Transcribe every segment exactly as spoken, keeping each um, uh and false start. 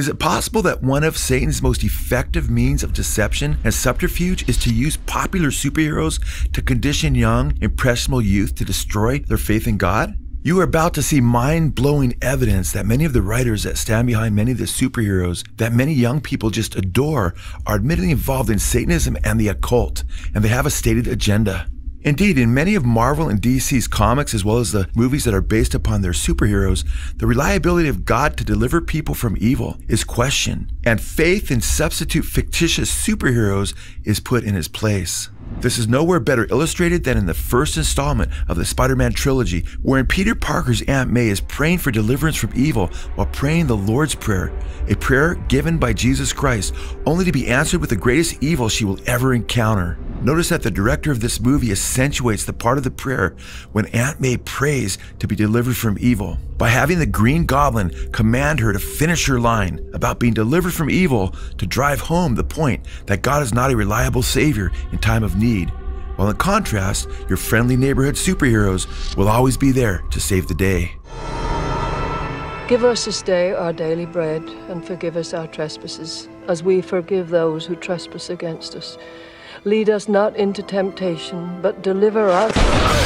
Is it possible that one of Satan's most effective means of deception and subterfuge is to use popular superheroes to condition young, impressionable youth to destroy their faith in God? You are about to see mind-blowing evidence that many of the writers that stand behind many of the superheroes that many young people just adore are admittedly involved in Satanism and the occult, and they have a stated agenda. Indeed, in many of Marvel and D C's comics, as well as the movies that are based upon their superheroes, the reliability of God to deliver people from evil is questioned, and faith in substitute fictitious superheroes is put in its place. This is nowhere better illustrated than in the first installment of the Spider-Man trilogy, wherein Peter Parker's Aunt May is praying for deliverance from evil while praying the Lord's Prayer, a prayer given by Jesus Christ, only to be answered with the greatest evil she will ever encounter. Notice that the director of this movie accentuates the part of the prayer when Aunt May prays to be delivered from evil by having the Green Goblin command her to finish her line about being delivered from evil to drive home the point that God is not a reliable savior in time of need, while in contrast, your friendly neighborhood superheroes will always be there to save the day. Give us this day our daily bread, and forgive us our trespasses, as we forgive those who trespass against us. Lead us not into temptation, but deliver us.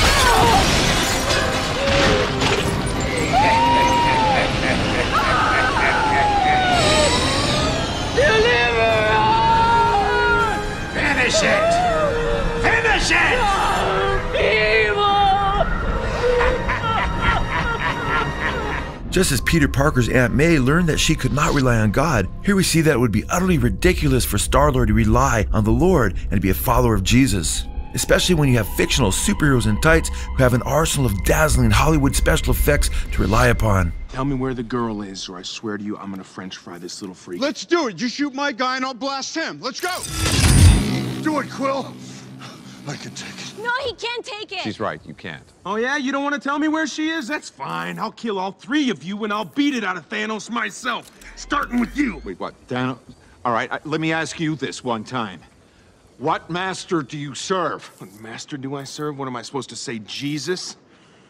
Deliver us! Finish it! Finish it! Just as Peter Parker's Aunt May learned that she could not rely on God, here we see that it would be utterly ridiculous for Star-Lord to rely on the Lord and to be a follower of Jesus. Especially when you have fictional superheroes in tights who have an arsenal of dazzling Hollywood special effects to rely upon. Tell me where the girl is, or I swear to you, I'm gonna French fry this little freak. Let's do it. You shoot my guy and I'll blast him. Let's go. Do it, Quill. I can take it. No, he can't take it. She's right, you can't. Oh yeah, you don't want to tell me where she is? That's fine. I'll kill all three of you and I'll beat it out of Thanos myself. Starting with you. Wait, what? Thanos? All right, I, let me ask you this one time. What master do you serve? What master do I serve? What am I supposed to say, Jesus?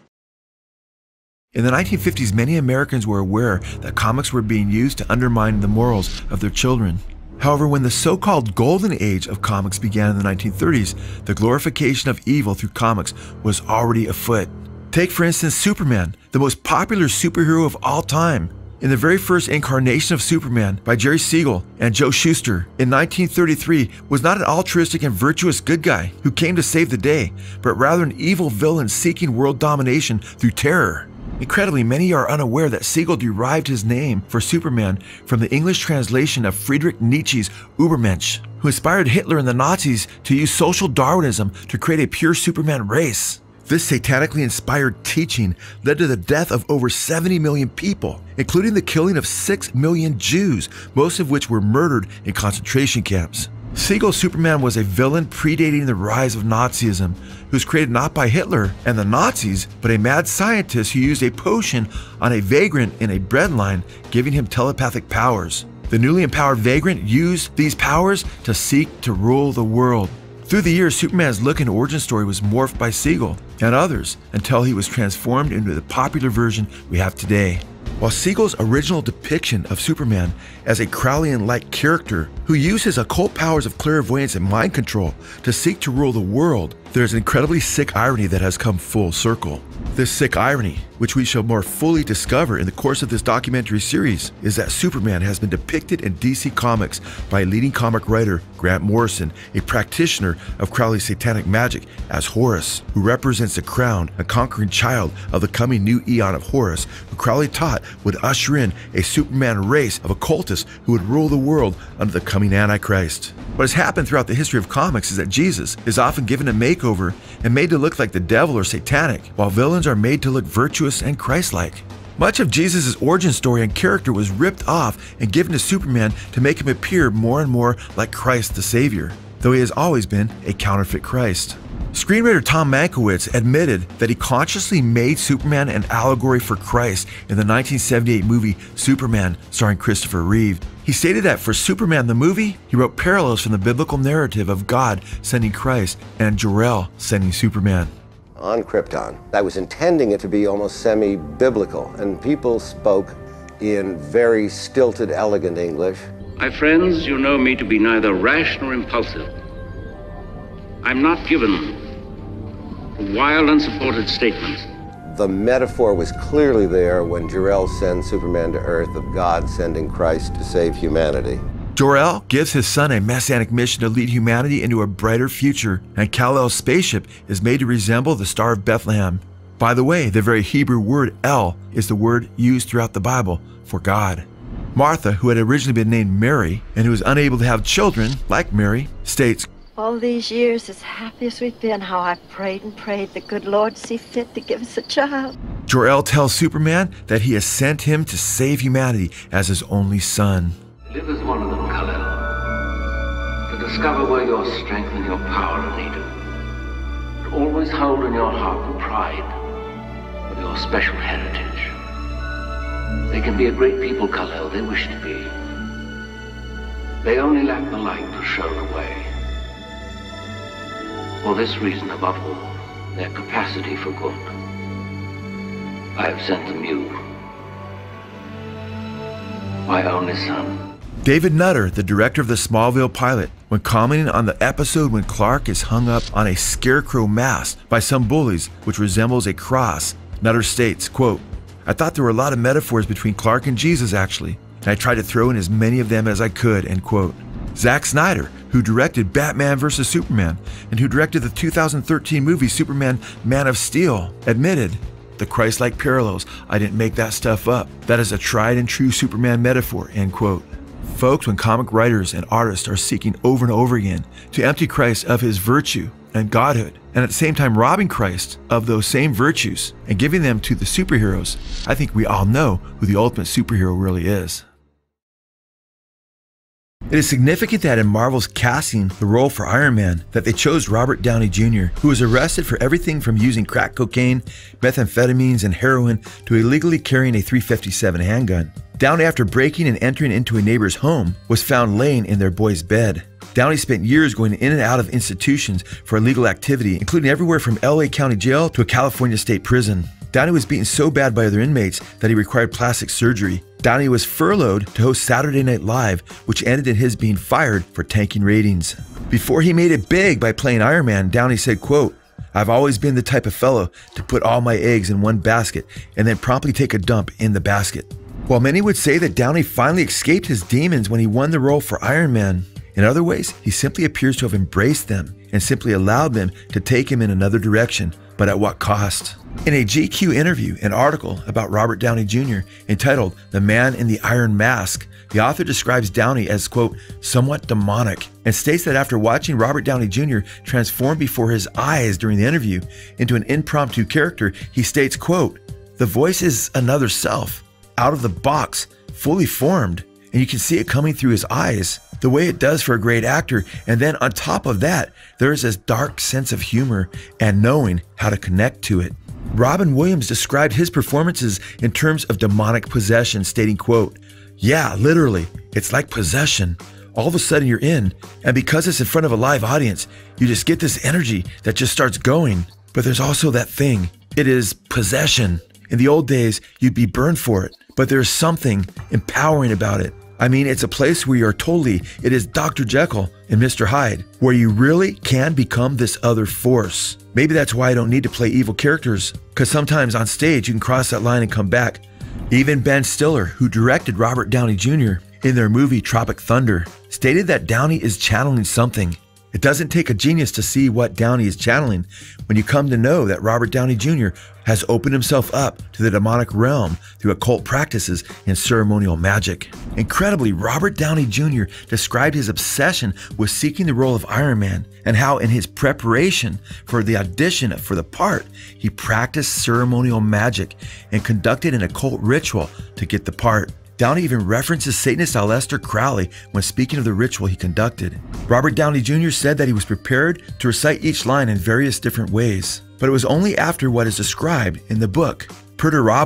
In the nineteen fifties, many Americans were aware that comics were being used to undermine the morals of their children. However, when the so-called golden age of comics began in the nineteen thirties, the glorification of evil through comics was already afoot. Take, for instance, Superman, the most popular superhero of all time. In the very first incarnation of Superman by Jerry Siegel and Joe Shuster in nineteen thirty-three was not an altruistic and virtuous good guy who came to save the day, but rather an evil villain seeking world domination through terror. Incredibly, many are unaware that Siegel derived his name for Superman from the English translation of Friedrich Nietzsche's Übermensch, who inspired Hitler and the Nazis to use social Darwinism to create a pure Superman race. This satanically inspired teaching led to the death of over seventy million people, including the killing of six million Jews, most of which were murdered in concentration camps. Siegel's Superman was a villain predating the rise of Nazism, who was created not by Hitler and the Nazis, but a mad scientist who used a potion on a vagrant in a bread line, giving him telepathic powers. The newly empowered vagrant used these powers to seek to rule the world. Through the years, Superman's look and origin story was morphed by Siegel and others until he was transformed into the popular version we have today. While Siegel's original depiction of Superman as a Crowleyan-like character who used his occult powers of clairvoyance and mind control to seek to rule the world, there's an incredibly sick irony that has come full circle. This sick irony, which we shall more fully discover in the course of this documentary series, is that Superman has been depicted in D C Comics by leading comic writer Grant Morrison, a practitioner of Crowley's satanic magic, as Horus, who represents the crowned and conquering child of the coming new eon of Horus, who Crowley taught would usher in a Superman race of occultists who would rule the world under the coming Antichrist. What has happened throughout the history of comics is that Jesus is often given a makeover and made to look like the devil or satanic, while villains are made to look virtuous and Christ-like. Much of Jesus' origin story and character was ripped off and given to Superman to make him appear more and more like Christ the Savior, though he has always been a counterfeit Christ. Screenwriter Tom Mankiewicz admitted that he consciously made Superman an allegory for Christ in the nineteen seventy-eight movie Superman, starring Christopher Reeve. He stated that for Superman the movie, he wrote parallels from the biblical narrative of God sending Christ and Jor-El sending Superman. On Krypton, I was intending it to be almost semi-biblical, and people spoke in very stilted, elegant English. My friends, you know me to be neither rash nor impulsive. I'm not given to wild, unsupported statements. The metaphor was clearly there when Jor-El sends Superman to Earth of God sending Christ to save humanity. Jor-El gives his son a messianic mission to lead humanity into a brighter future, and Kal-El's spaceship is made to resemble the Star of Bethlehem. By the way, the very Hebrew word El is the word used throughout the Bible for God. Martha, who had originally been named Mary and who was unable to have children, like Mary, states, "All these years, as happy as we've been, how I've prayed and prayed the good Lord see fit to give us a child." Jor-El tells Superman that he has sent him to save humanity as his only son. Live as one of them, Kal-El, to discover where your strength and your power are needed. But always hold in your heart the pride of your special heritage. They can be a great people, Kal-El, they wish to be. They only lack the light to show the way. For this reason, above all, their capacity for good, I have sent them you, my only son. David Nutter, the director of the Smallville pilot, when commenting on the episode when Clark is hung up on a scarecrow mast by some bullies which resembles a cross, Nutter states, quote, "I thought there were a lot of metaphors between Clark and Jesus actually, and I tried to throw in as many of them as I could," end quote. Zack Snyder, who directed Batman versus Superman and who directed the two thousand thirteen movie Superman Man of Steel, admitted, "The Christ-like parallels, I didn't make that stuff up. That is a tried and true Superman metaphor," end quote. Folks, when comic writers and artists are seeking over and over again to empty Christ of his virtue and godhood, and at the same time robbing Christ of those same virtues and giving them to the superheroes, I think we all know who the ultimate superhero really is. It is significant that in Marvel's casting the role for Iron Man that they chose Robert Downey Junior, who was arrested for everything from using crack cocaine, methamphetamines, and heroin to illegally carrying a three fifty-seven handgun. Downey, after breaking and entering into a neighbor's home, was found laying in their boy's bed. Downey spent years going in and out of institutions for illegal activity, including everywhere from L A County Jail to a California state prison. Downey was beaten so bad by other inmates that he required plastic surgery. Downey was furloughed to host Saturday Night Live, which ended in his being fired for tanking ratings. Before he made it big by playing Iron Man, Downey said, quote, "I've always been the type of fellow to put all my eggs in one basket and then promptly take a dump in the basket." While many would say that Downey finally escaped his demons when he won the role for Iron Man, in other ways, he simply appears to have embraced them and simply allowed them to take him in another direction, but at what cost? In a G Q interview, an article about Robert Downey Junior entitled "The Man in the Iron Mask," the author describes Downey as, quote, "somewhat demonic," and states that after watching Robert Downey Junior transform before his eyes during the interview into an impromptu character, he states, quote, "The voice is another self, out of the box, fully formed, and you can see it coming through his eyes, the way it does for a great actor, and then on top of that, there is this dark sense of humor and knowing how to connect to it." Robin Williams described his performances in terms of demonic possession, stating, quote, "Yeah, literally, it's like possession. All of a sudden you're in, and because it's in front of a live audience, you just get this energy that just starts going. But there's also that thing. It is possession. In the old days, you'd be burned for it, but there's something empowering about it. I mean, it's a place where you're totally, it is Doctor Jekyll and Mister Hyde, where you really can become this other force. Maybe that's why I don't need to play evil characters, because sometimes on stage you can cross that line and come back." Even Ben Stiller, who directed Robert Downey Junior in their movie Tropic Thunder, stated that Downey is channeling something. It doesn't take a genius to see what Downey is channeling when you come to know that Robert Downey Junior has opened himself up to the demonic realm through occult practices and ceremonial magic. Incredibly, Robert Downey Junior described his obsession with seeking the role of Iron Man and how in his preparation for the audition for the part, he practiced ceremonial magic and conducted an occult ritual to get the part. Downey even references Satanist Aleister Crowley when speaking of the ritual he conducted. Robert Downey Junior said that he was prepared to recite each line in various different ways, but it was only after what is described in the book Perturabo,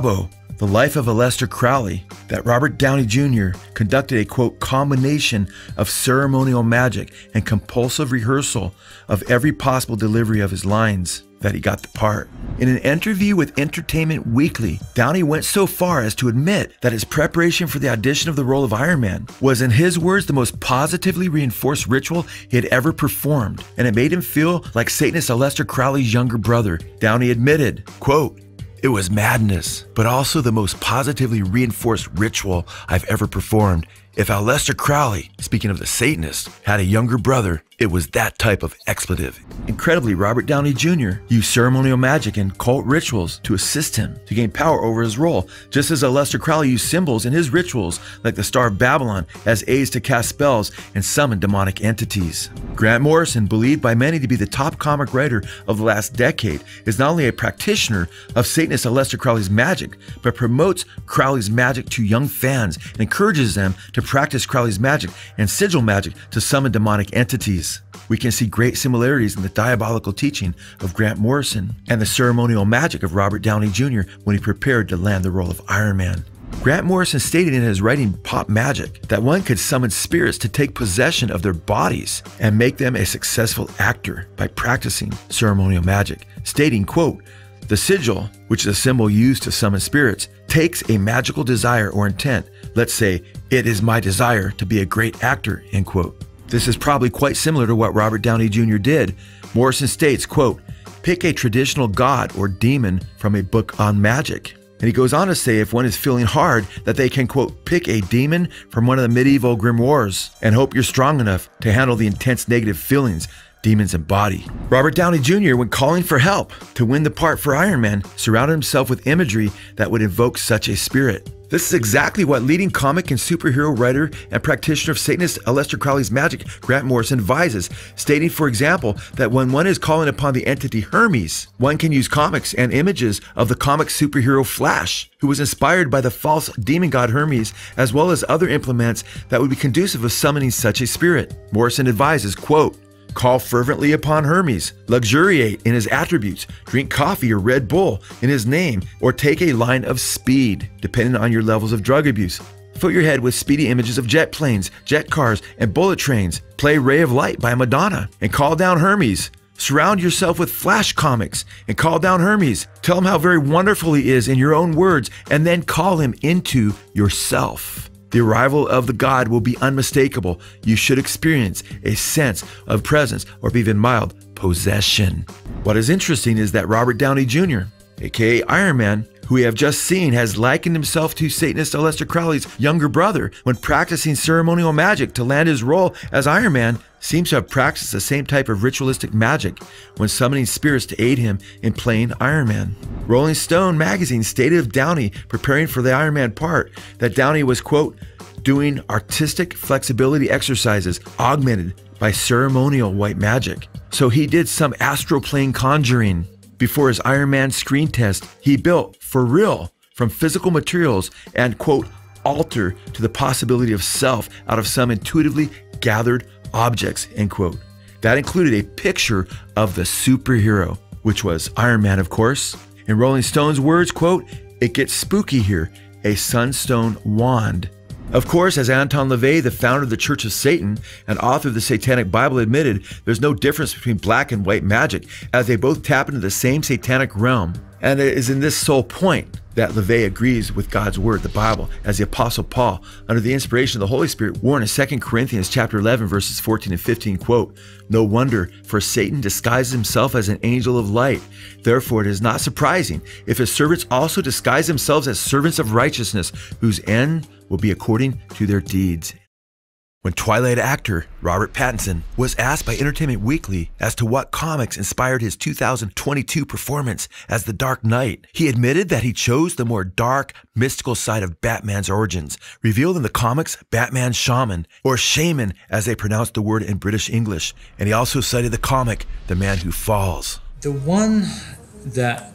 The Life of Aleister Crowley, that Robert Downey Junior conducted a, quote, combination of ceremonial magic and compulsive rehearsal of every possible delivery of his lines, that he got the part. In an interview with Entertainment Weekly, Downey went so far as to admit that his preparation for the audition of the role of Iron Man was, in his words, the most positively reinforced ritual he had ever performed, and it made him feel like Satanist Aleister Crowley's younger brother. Downey admitted, quote, "It was madness, but also the most positively reinforced ritual I've ever performed. If Aleister Crowley, speaking of the Satanist, had a younger brother, it was that type of expletive." Incredibly, Robert Downey Junior used ceremonial magic and cult rituals to assist him to gain power over his role, just as Aleister Crowley used symbols in his rituals, like the Star of Babylon, as aids to cast spells and summon demonic entities. Grant Morrison, believed by many to be the top comic writer of the last decade, is not only a practitioner of Satanist Aleister Crowley's magic, but promotes Crowley's magic to young fans and encourages them to practice Crowley's magic and sigil magic to summon demonic entities. We can see great similarities in the diabolical teaching of Grant Morrison and the ceremonial magic of Robert Downey Junior when he prepared to land the role of Iron Man. Grant Morrison stated in his writing Pop Magic that one could summon spirits to take possession of their bodies and make them a successful actor by practicing ceremonial magic, stating, quote, "The sigil, which is a symbol used to summon spirits, takes a magical desire or intent. Let's say, it is my desire to be a great actor," end quote. This is probably quite similar to what Robert Downey Junior did. Morrison states, quote, "Pick a traditional god or demon from a book on magic." And he goes on to say if one is feeling hard, that they can, quote, "pick a demon from one of the medieval grimoires and hope you're strong enough to handle the intense negative feelings demons embody." Robert Downey Junior, when calling for help to win the part for Iron Man, surrounded himself with imagery that would invoke such a spirit. This is exactly what leading comic and superhero writer and practitioner of Satanist Aleister Crowley's magic, Grant Morrison, advises, stating, for example, that when one is calling upon the entity Hermes, one can use comics and images of the comic superhero Flash, who was inspired by the false demon god Hermes, as well as other implements that would be conducive of summoning such a spirit. Morrison advises, quote, "Call fervently upon Hermes, luxuriate in his attributes, drink coffee or Red Bull in his name, or take a line of speed, depending on your levels of drug abuse. Fill your head with speedy images of jet planes, jet cars, and bullet trains. Play Ray of Light by Madonna and call down Hermes. Surround yourself with Flash comics and call down Hermes. Tell him how very wonderful he is in your own words, and then call him into yourself. The arrival of the god will be unmistakable. You should experience a sense of presence or even mild possession." What is interesting is that Robert Downey Junior, aka Iron Man, who we have just seen, has likened himself to Satanist Aleister Crowley's younger brother when practicing ceremonial magic to land his role as Iron Man, seems to have practiced the same type of ritualistic magic when summoning spirits to aid him in playing Iron Man. Rolling Stone magazine stated of Downey preparing for the Iron Man part that Downey was, quote, "doing artistic flexibility exercises augmented by ceremonial white magic. So he did some astral plane conjuring. Before his Iron Man screen test, he built, for real, from physical materials and, quote, alter to the possibility of self out of some intuitively gathered objects," end quote. That included a picture of the superhero, which was Iron Man, of course. In Rolling Stone's words, quote, "It gets spooky here, a sunstone wand." Of course, as Anton LaVey, the founder of the Church of Satan and author of the Satanic Bible, admitted, there's no difference between black and white magic, as they both tap into the same satanic realm. And it is in this sole point that LaVey agrees with God's word, the Bible, as the Apostle Paul, under the inspiration of the Holy Spirit, warned in Second Corinthians chapter eleven, verses fourteen and fifteen, quote, "No wonder, for Satan disguises himself as an angel of light. Therefore it is not surprising if his servants also disguise themselves as servants of righteousness, whose end will be according to their deeds." When Twilight actor Robert Pattinson was asked by Entertainment Weekly as to what comics inspired his two thousand twenty-two performance as the Dark Knight, he admitted that he chose the more dark, mystical side of Batman's origins, revealed in the comics Batman Shaman, or Shaman as they pronounce the word in British English, and he also cited the comic The Man Who Falls. The one that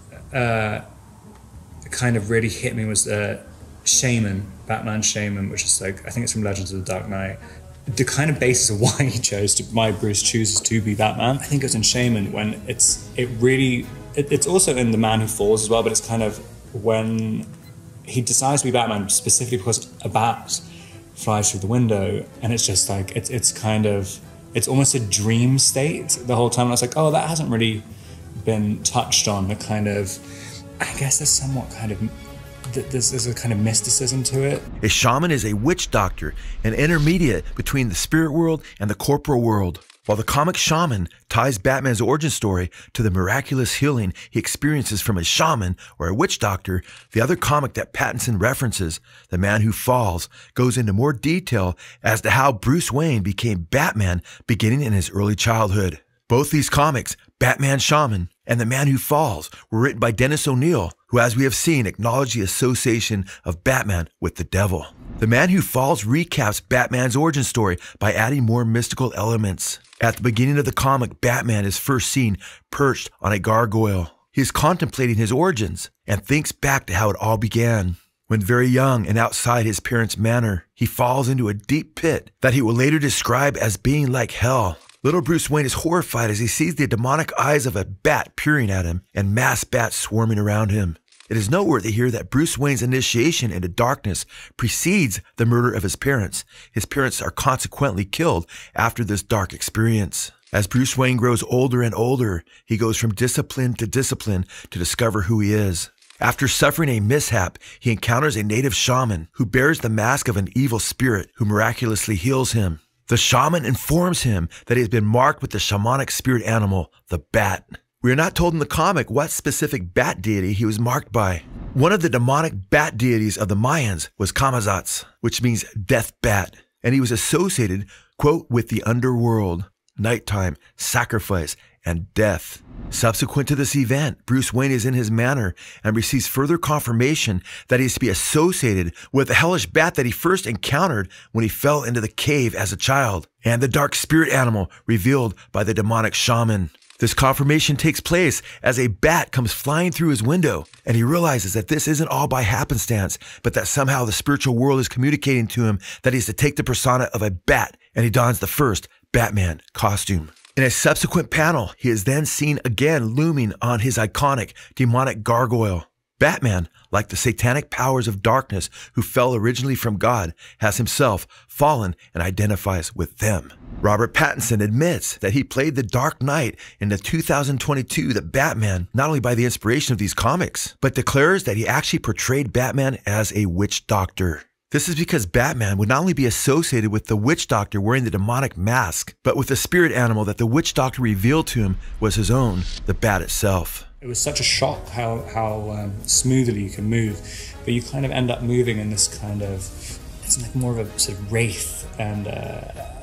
uh, kind of really hit me was uh, Shaman, Batman Shaman, which is like, I think it's from Legends of the Dark Knight. The kind of basis of why he chose to, why Bruce chooses to be Batman, I think it was in Shaman when it's, it really, it, it's also in The Man Who Falls as well, but it's kind of when he decides to be Batman specifically because a bat flies through the window, and it's just like, it's, it's kind of, it's almost a dream state the whole time. And I was like, oh, that hasn't really been touched on. The kind of, I guess there's somewhat kind of, there's, there's a kind of mysticism to it. A shaman is a witch doctor, an intermediate between the spirit world and the corporal world. While the comic Shaman ties Batman's origin story to the miraculous healing he experiences from a shaman or a witch doctor, the other comic that Pattinson references, The Man Who Falls, goes into more detail as to how Bruce Wayne became Batman beginning in his early childhood. Both these comics, Batman Shaman and The Man Who Falls, were written by Dennis O'Neil, who, as we have seen, acknowledged the association of Batman with the devil. The Man Who Falls recaps Batman's origin story by adding more mystical elements. At the beginning of the comic, Batman is first seen perched on a gargoyle. He is contemplating his origins and thinks back to how it all began. When very young and outside his parents' manor, he falls into a deep pit that he will later describe as being like hell. Little Bruce Wayne is horrified as he sees the demonic eyes of a bat peering at him and mass bats swarming around him. It is noteworthy here that Bruce Wayne's initiation into darkness precedes the murder of his parents. His parents are consequently killed after this dark experience. As Bruce Wayne grows older and older, he goes from discipline to discipline to discover who he is. After suffering a mishap, he encounters a native shaman who bears the mask of an evil spirit who miraculously heals him. The shaman informs him that he has been marked with the shamanic spirit animal, the bat. We are not told in the comic what specific bat deity he was marked by. One of the demonic bat deities of the Mayans was Kamazatz, which means death bat, and he was associated, quote, with the underworld, nighttime, sacrifice, and death. Subsequent to this event, Bruce Wayne is in his manor and receives further confirmation that he is to be associated with the hellish bat that he first encountered when he fell into the cave as a child, and the dark spirit animal revealed by the demonic shaman. This confirmation takes place as a bat comes flying through his window, and he realizes that this isn't all by happenstance, but that somehow the spiritual world is communicating to him that he is to take the persona of a bat, and he dons the first Batman costume. In a subsequent panel, he is then seen again looming on his iconic demonic gargoyle. Batman, like the satanic powers of darkness who fell originally from God, has himself fallen and identifies with them. Robert Pattinson admits that he played the Dark Knight in the two thousand twenty-two The Batman, not only by the inspiration of these comics, but declares that he actually portrayed Batman as a witch doctor. This is because Batman would not only be associated with the witch doctor wearing the demonic mask, but with the spirit animal that the witch doctor revealed to him was his own, the bat itself. It was such a shock how, how um, smoothly you can move, but you kind of end up moving in this kind of, it's like more of a sort of wraith, and uh,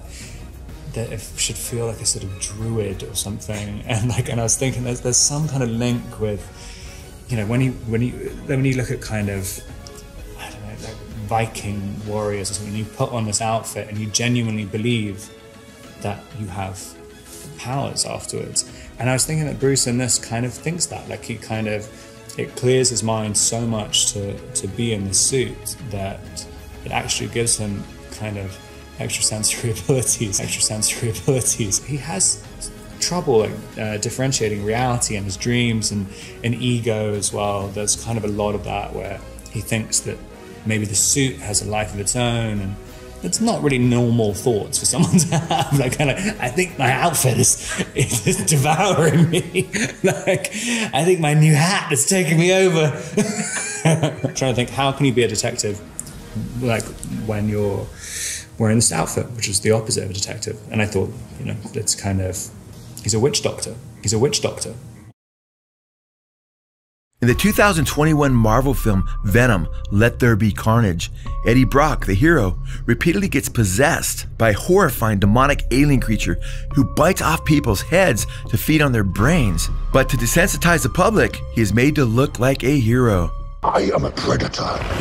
that it should feel like a sort of druid or something. And like, and I was thinking there's, there's some kind of link with, you know, when you, when you, when you look at kind of, I don't know, like Viking warriors or something, you put on this outfit and you genuinely believe that you have powers afterwards. And I was thinking that Bruce in this kind of thinks that, like he kind of, it clears his mind so much to, to be in this suit that it actually gives him kind of extrasensory abilities, extrasensory abilities. He has trouble like, uh, differentiating reality and his dreams and an ego as well. There's kind of a lot of that where he thinks that maybe the suit has a life of its own, and it's not really normal thoughts for someone to have. Like, kind of, I think my outfit is, is devouring me. Like, I think my new hat is taking me over. I'm trying to think, how can you be a detective, like, when you're wearing this outfit, which is the opposite of a detective? And I thought, you know, it's kind of, he's a witch doctor. He's a witch doctor. In the two thousand twenty-one Marvel film Venom, Let There Be Carnage, Eddie Brock, the hero, repeatedly gets possessed by a horrifying demonic alien creature who bites off people's heads to feed on their brains. But to desensitize the public, he is made to look like a hero. I am a predator.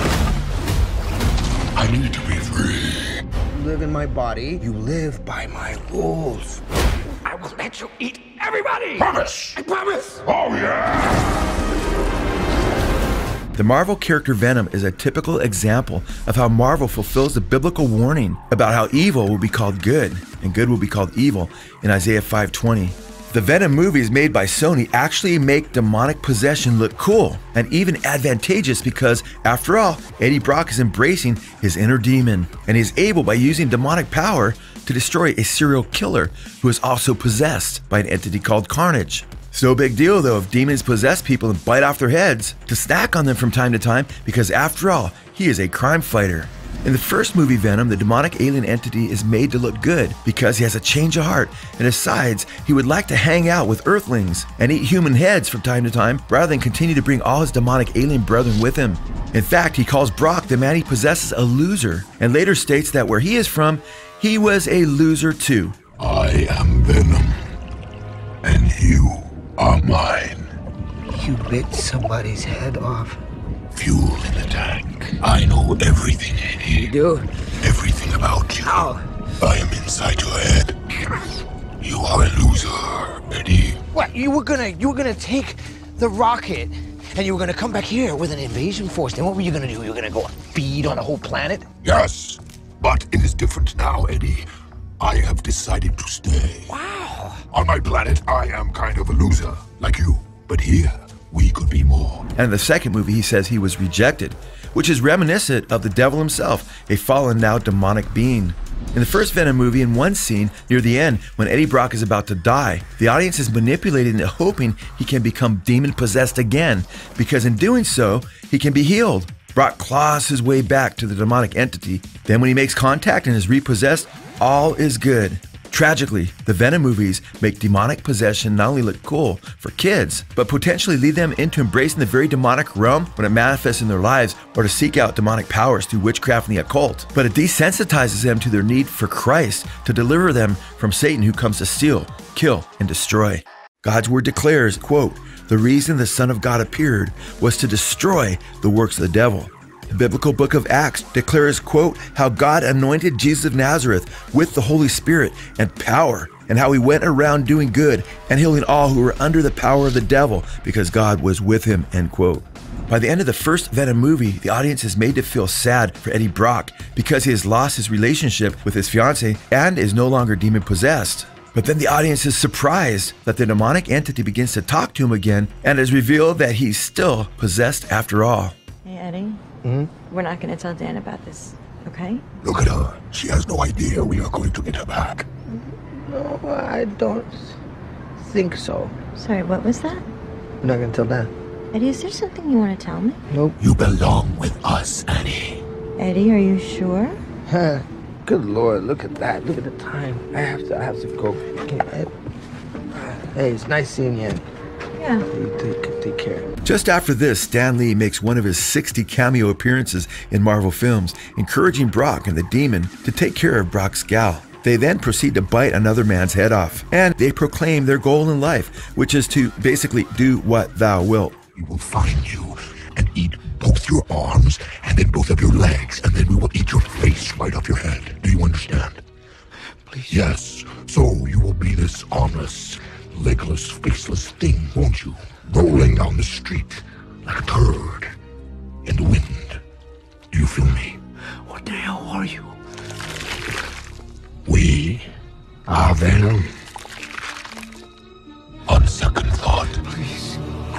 I need to be free. You live in my body, you live by my rules. I will let you eat everybody! Promise! I promise! Oh yeah! The Marvel character Venom is a typical example of how Marvel fulfills the biblical warning about how evil will be called good and good will be called evil in Isaiah five twenty. The Venom movies made by Sony actually make demonic possession look cool and even advantageous because, after all, Eddie Brock is embracing his inner demon, and he is able, by using demonic power, to destroy a serial killer who is also possessed by an entity called Carnage. It's no big deal though if demons possess people and bite off their heads to snack on them from time to time, because after all, he is a crime fighter. In the first movie Venom, the demonic alien entity is made to look good because he has a change of heart and decides he would like to hang out with Earthlings and eat human heads from time to time rather than continue to bring all his demonic alien brethren with him. In fact, he calls Brock, the man he possesses, a loser, and later states that where he is from, he was a loser too. I am Venom, and you are mine. You bit somebody's head off. Fuel in the tank. I know everything, Eddie. You do? Everything about you. Ow. I am inside your head. You are a loser, Eddie. What? You were gonna, you were gonna take the rocket, and you were gonna come back here with an invasion force. Then what were you gonna do? You were gonna go and feed on the whole planet? Yes, but it is different now, Eddie. I have decided to stay. Wow. On my planet, I am kind of a loser, like you. But here, we could be more. And in the second movie, he says he was rejected, which is reminiscent of the devil himself, a fallen, now demonic being. In the first Venom movie, in one scene near the end, when Eddie Brock is about to die, the audience is manipulated into hoping he can become demon-possessed again, because in doing so, he can be healed. Brock claws his way back to the demonic entity. Then when he makes contact and is repossessed, all is good. Tragically, the Venom movies make demonic possession not only look cool for kids, but potentially lead them into embracing the very demonic realm when it manifests in their lives, or to seek out demonic powers through witchcraft and the occult. But it desensitizes them to their need for Christ to deliver them from Satan, who comes to steal, kill, and destroy. God's word declares, quote, "The reason the Son of God appeared was to destroy the works of the devil." The biblical book of Acts declares, quote, "how God anointed Jesus of Nazareth with the Holy Spirit and power, and how he went around doing good and healing all who were under the power of the devil, because God was with him," end quote. By the end of the first Venom movie, the audience is made to feel sad for Eddie Brock because he has lost his relationship with his fiancée and is no longer demon-possessed. But then the audience is surprised that the demonic entity begins to talk to him again, and is revealed that he's still possessed after all. Hey, Eddie. Mm-hmm. We're not going to tell Dan about this, okay? Look at her. She has no idea we are going to get her back. No, I don't think so. Sorry, what was that? We're not gonna tell Dan. Eddie, is there something you want to tell me? Nope. You belong with us, Annie. Eddie, are you sure? Huh. Good Lord, look at that. Look at the time. I have to I have to go. Okay. Hey, it's nice seeing you. Yeah. You take, take care. Just after this, Stan Lee makes one of his sixty cameo appearances in Marvel films, encouraging Brock and the demon to take care of Brock's gal. They then proceed to bite another man's head off, and they proclaim their goal in life, which is to basically do what thou wilt. We will find you and eat both your arms and then both of your legs, and then we will eat your face right off your head. Do you understand? Please. Yes. So you will be this armless, legless, faceless thing, won't you? Rolling down the street like a turd in the wind. Do you feel me? What the hell are you? We are Venom. On second thought. Please.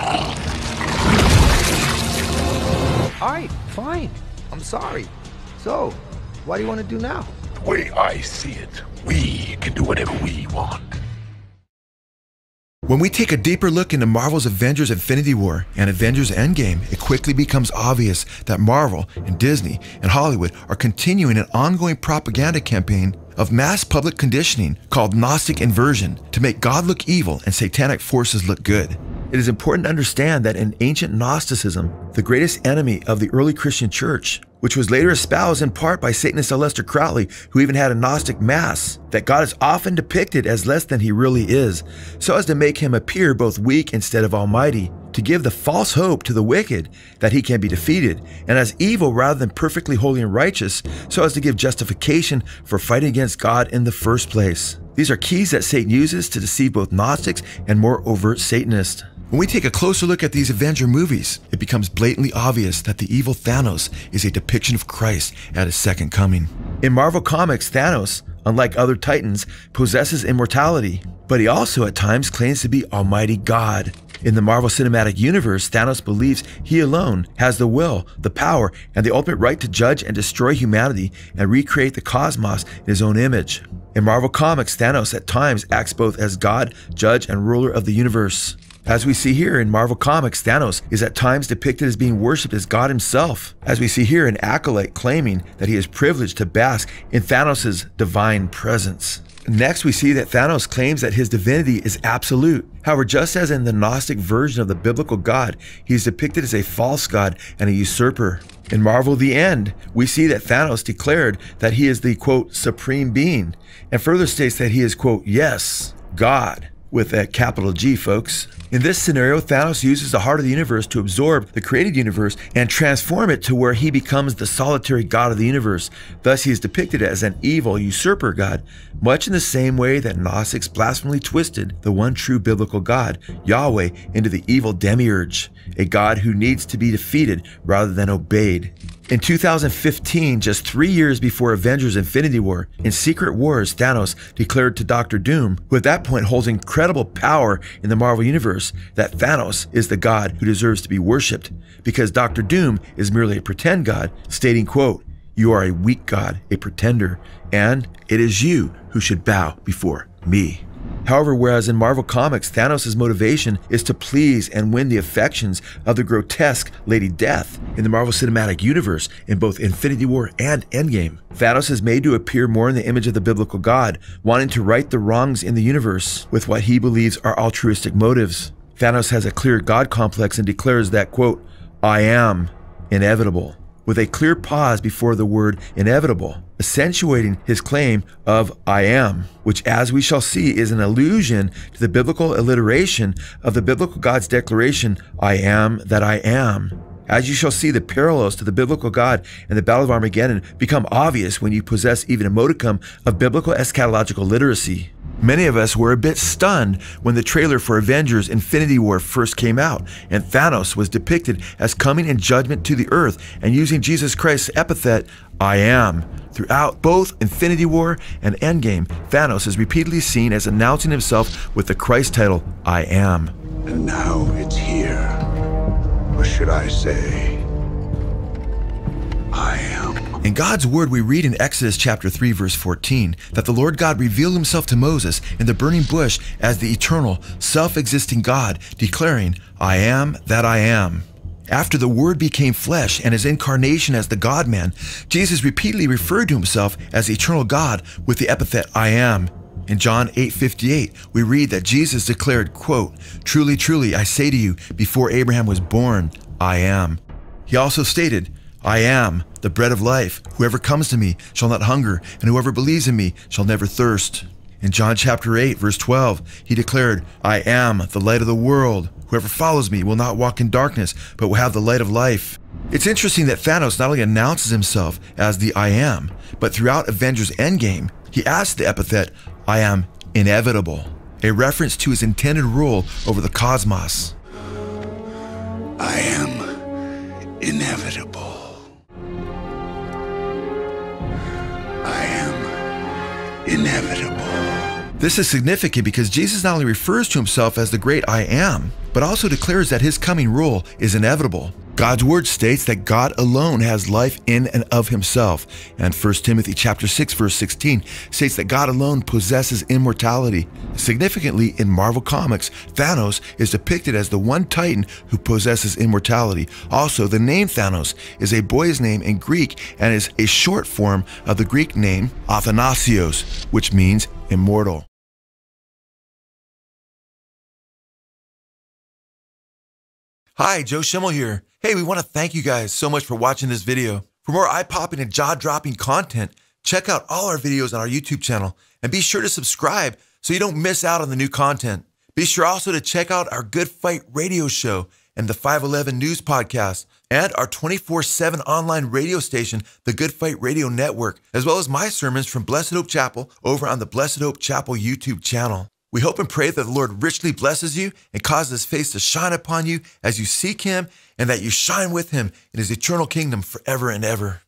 Alright, fine. I'm sorry. So, what do you want to do now? The way I see it, we can do whatever we want. When we take a deeper look into Marvel's Avengers Infinity War and Avengers Endgame, it quickly becomes obvious that Marvel and Disney and Hollywood are continuing an ongoing propaganda campaign of mass public conditioning called Gnostic inversion to make God look evil and satanic forces look good. It is important to understand that in ancient Gnosticism, the greatest enemy of the early Christian church, which was later espoused in part by Satanist Aleister Crowley, who even had a Gnostic mass, that God is often depicted as less than he really is, so as to make him appear both weak instead of almighty, to give the false hope to the wicked that he can be defeated, and as evil rather than perfectly holy and righteous, so as to give justification for fighting against God in the first place. These are keys that Satan uses to deceive both Gnostics and more overt Satanists. When we take a closer look at these Avenger movies, it becomes blatantly obvious that the evil Thanos is a depiction of Christ at his second coming. In Marvel Comics, Thanos, unlike other titans, possesses immortality. But he also at times claims to be Almighty God. In the Marvel Cinematic Universe, Thanos believes he alone has the will, the power, and the ultimate right to judge and destroy humanity and recreate the cosmos in his own image. In Marvel Comics, Thanos at times acts both as God, judge, and ruler of the universe. As we see here in Marvel Comics, Thanos is at times depicted as being worshipped as God himself. As we see here, an acolyte claiming that he is privileged to bask in Thanos' divine presence. Next, we see that Thanos claims that his divinity is absolute. However, just as in the Gnostic version of the biblical God, he is depicted as a false god and a usurper. In Marvel The End, we see that Thanos declared that he is the, quote, supreme being, and further states that he is, quote, yes, God, with a capital G, folks. In this scenario, Thanos uses the heart of the universe to absorb the created universe and transform it to where he becomes the solitary god of the universe. Thus, he is depicted as an evil usurper god, much in the same way that Gnostics blasphemically twisted the one true biblical God, Yahweh, into the evil demiurge, a god who needs to be defeated rather than obeyed. In two thousand fifteen, just three years before Avengers Infinity War, in Secret Wars, Thanos declared to Doctor Doom, who at that point holds incredible power in the Marvel Universe, that Thanos is the god who deserves to be worshipped, because Doctor Doom is merely a pretend god, stating, quote, "You are a weak god, a pretender, and it is you who should bow before me." However, whereas in Marvel Comics, Thanos' motivation is to please and win the affections of the grotesque Lady Death, in the Marvel Cinematic Universe, in both Infinity War and Endgame, Thanos is made to appear more in the image of the biblical God, wanting to right the wrongs in the universe with what he believes are altruistic motives. Thanos has a clear God complex and declares that, quote, "I am inevitable," with a clear pause before the word inevitable, accentuating his claim of "I am," which, as we shall see, is an allusion to the biblical alliteration of the biblical God's declaration, "I am that I am." As you shall see, the parallels to the biblical God and the Battle of Armageddon become obvious when you possess even a modicum of biblical eschatological literacy. Many of us were a bit stunned when the trailer for Avengers Infinity War first came out, and Thanos was depicted as coming in judgment to the earth and using Jesus Christ's epithet, "I am." Throughout both Infinity War and Endgame, Thanos is repeatedly seen as announcing himself with the Christ title, "I am." And now it's here. Or should I say, I am. In God's word, we read in Exodus chapter three, verse fourteen, that the Lord God revealed himself to Moses in the burning bush as the eternal, self-existing God, declaring, "I am that I am." After the Word became flesh and his incarnation as the God-man, Jesus repeatedly referred to himself as the eternal God with the epithet, "I am." In John eight fifty-eight, we read that Jesus declared, quote, "Truly, truly, I say to you, before Abraham was born, I am." He also stated, "I am the bread of life. Whoever comes to me shall not hunger, and whoever believes in me shall never thirst." In John chapter eight, verse twelve, he declared, "I am the light of the world. Whoever follows me will not walk in darkness, but will have the light of life." It's interesting that Thanos not only announces himself as the I am, but throughout Avengers Endgame, he adds the epithet, "I am inevitable," a reference to his intended rule over the cosmos. I am inevitable. I am inevitable. This is significant because Jesus not only refers to himself as the great I am, but also declares that his coming rule is inevitable. God's word states that God alone has life in and of himself, and First Timothy chapter six verse sixteen states that God alone possesses immortality. Significantly, in Marvel Comics, Thanos is depicted as the one Titan who possesses immortality. Also, the name Thanos is a boy's name in Greek and is a short form of the Greek name Athanasios, which means immortal. Hi, Joe Schimmel here. Hey, we want to thank you guys so much for watching this video. For more eye-popping and jaw-dropping content, check out all our videos on our YouTube channel and be sure to subscribe so you don't miss out on the new content. Be sure also to check out our Good Fight radio show and the five eleven News podcast and our twenty-four seven online radio station, the Good Fight Radio Network, as well as my sermons from Blessed Hope Chapel over on the Blessed Hope Chapel YouTube channel. We hope and pray that the Lord richly blesses you and causes his face to shine upon you as you seek him, and that you shine with him in his eternal kingdom forever and ever.